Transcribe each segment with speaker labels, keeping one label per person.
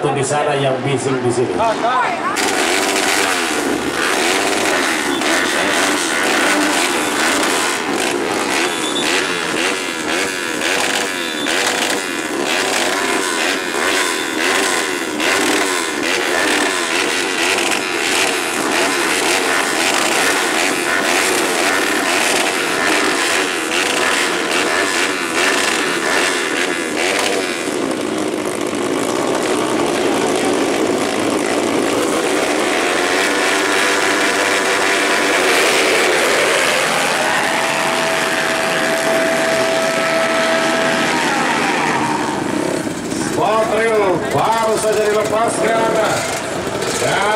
Speaker 1: satu di sana yang bising di sini. Baru saja dilepaskan dan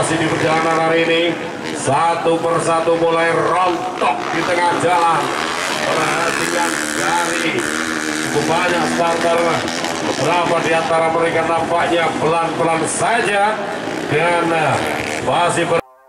Speaker 1: masih di perjalanan hari ini. Satu persatu mulai rontok di tengah jalan. Perhatikan dari cukup banyak starter. Beberapa di antara mereka nampaknya pelan-pelan saja dan masih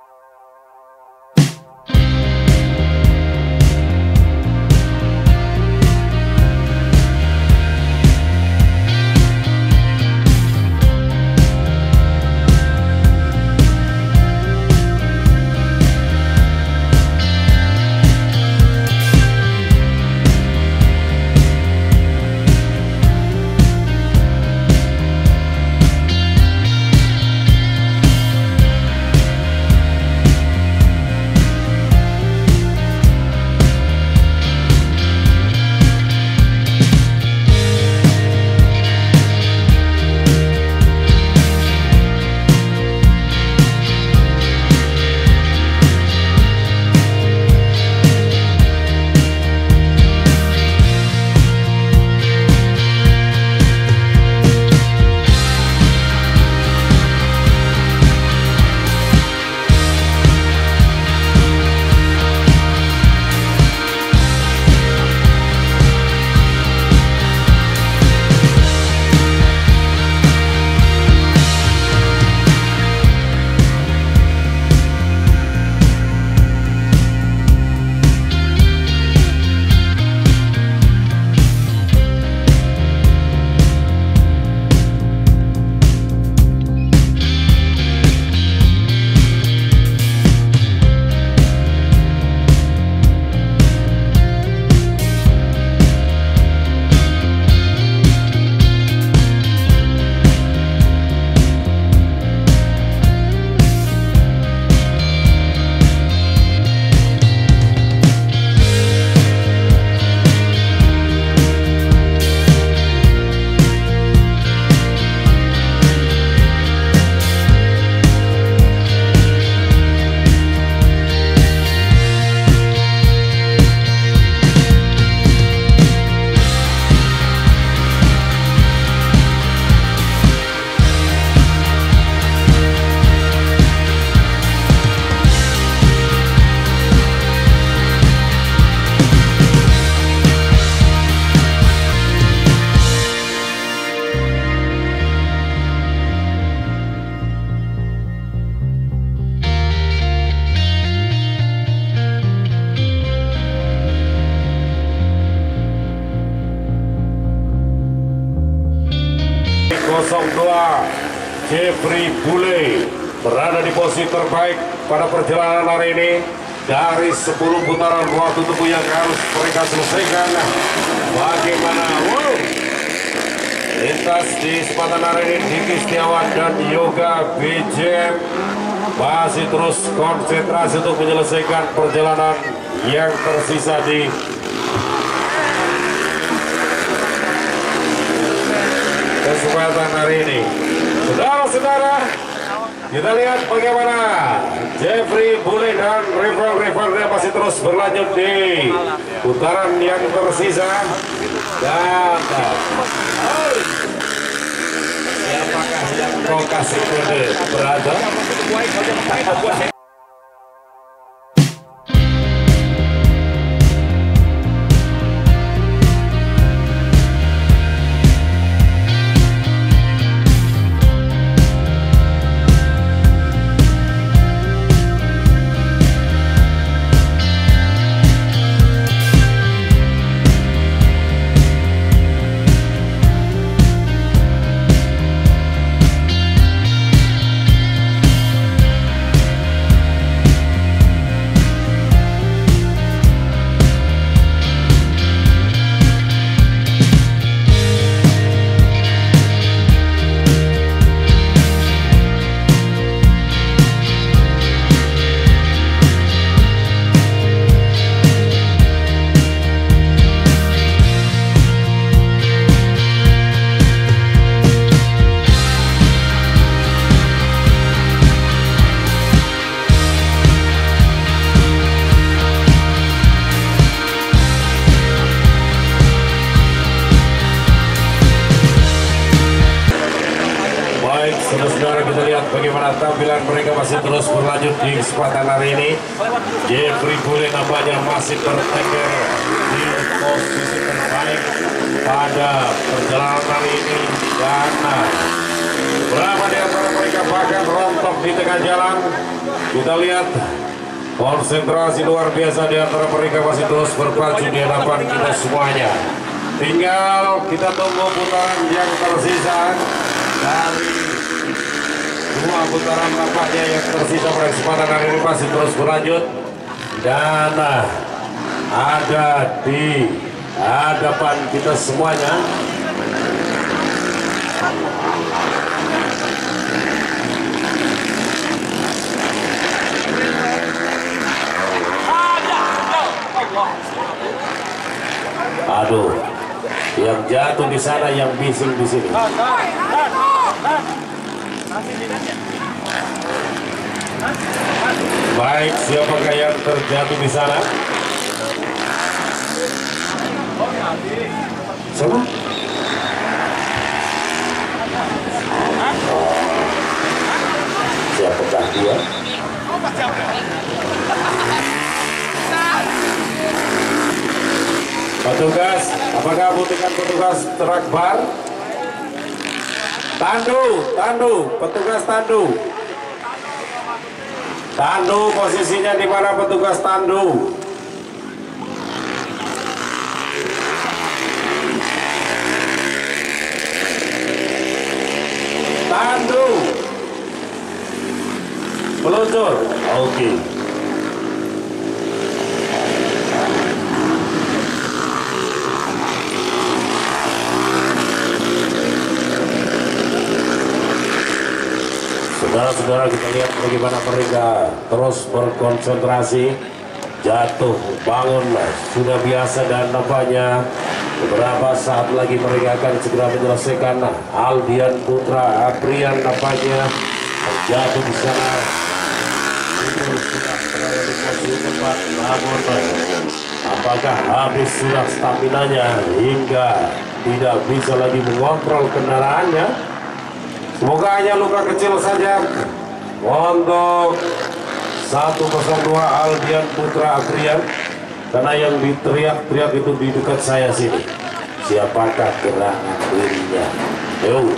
Speaker 1: Jeffrey Bule berada di posisi terbaik pada perjalanan hari ini. Dari 10 putaran waktu tempuh yang harus mereka selesaikan, bagaimana lintas di kesempatan hari ini Diki Setiawan dan Yoga BJM masih terus konsentrasi untuk menyelesaikan perjalanan yang tersisa di kesempatan hari ini. Saudara-saudara, kita lihat bagaimana Jeffrey Bule dan rival-rivalnya masih terus berlanjut di putaran yang tersisa. Dan siapakah yang lokasi kode berada? saudara kita lihat bagaimana tampilan mereka masih terus berlanjut di kesempatan hari ini. Jeffrey Bule nampaknya masih bertengger di posisi terbaik pada perjalanan hari ini. Dan berapa di antara mereka bahkan rontok di tengah jalan. Kita lihat konsentrasi luar biasa di antara mereka masih terus berpacu di hadapan kita semuanya. Tinggal kita tunggu putaran yang tersisa dari dua putaran nampaknya yang tersisa pada kesempatan hari ini masih terus berlanjut. Dan ada di hadapan kita semuanya aduh, yang jatuh di sana, yang bising di sini. Baik, siapakah yang terjatuh di sana? Siapa? Siapakah dia? Petugas, apakah butuhkan petugas truk bar? Tandu, petugas tandu. Tandu, posisinya di mana petugas tandu? Tandu. Peluncur, oke. Saudara-saudara, kita lihat bagaimana mereka terus berkonsentrasi, jatuh bangun sudah biasa, dan nampaknya beberapa saat lagi mereka akan segera menyelesaikan. Aldian Putra Aprian nampaknya jatuh di sana. Itu sudah berada di posisi tempat, namun apakah habis sudah staminanya hingga tidak bisa lagi mengontrol kendaraannya? Semoga hanya luka kecil saja untuk 102 Aldian Putra Aprian, karena yang diteriak-teriak itu di dekat saya sini. Siapakah gerak dirinya? Yo.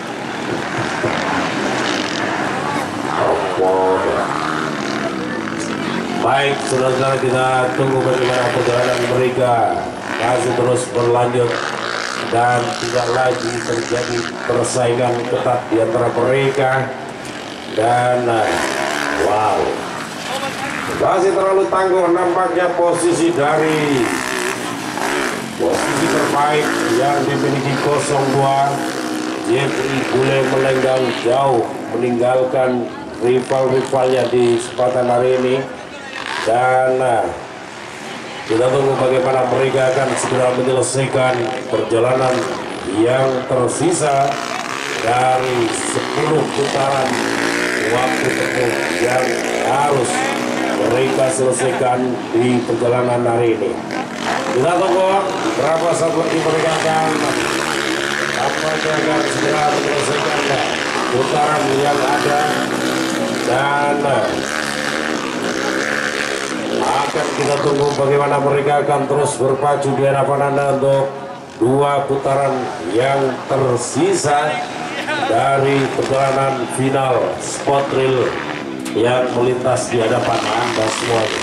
Speaker 1: Baik, saudara-saudara, kita tunggu bagaimana perjalanan mereka masih terus berlanjut. Dan tidak lagi terjadi persaingan ketat di antara mereka. Dan wow, masih terlalu tangguh nampaknya posisi dari posisi terbaik yang dimiliki 02. Jeffrey Bule melenggang jauh meninggalkan rival-rivalnya di kesempatan hari ini. Dan kita tunggu bagaimana mereka akan segera menyelesaikan perjalanan yang tersisa dari 10 putaran waktu tempuh yang harus mereka selesaikan di perjalanan hari ini. Kita tunggu berapa saat lagi mereka akan segera menyelesaikan putaran yang ada, dan akan kita tunggu bagaimana mereka akan terus berpacu di hadapan Anda untuk dua putaran yang tersisa dari perjalanan final spot thrill yang melintas di hadapan Anda semuanya.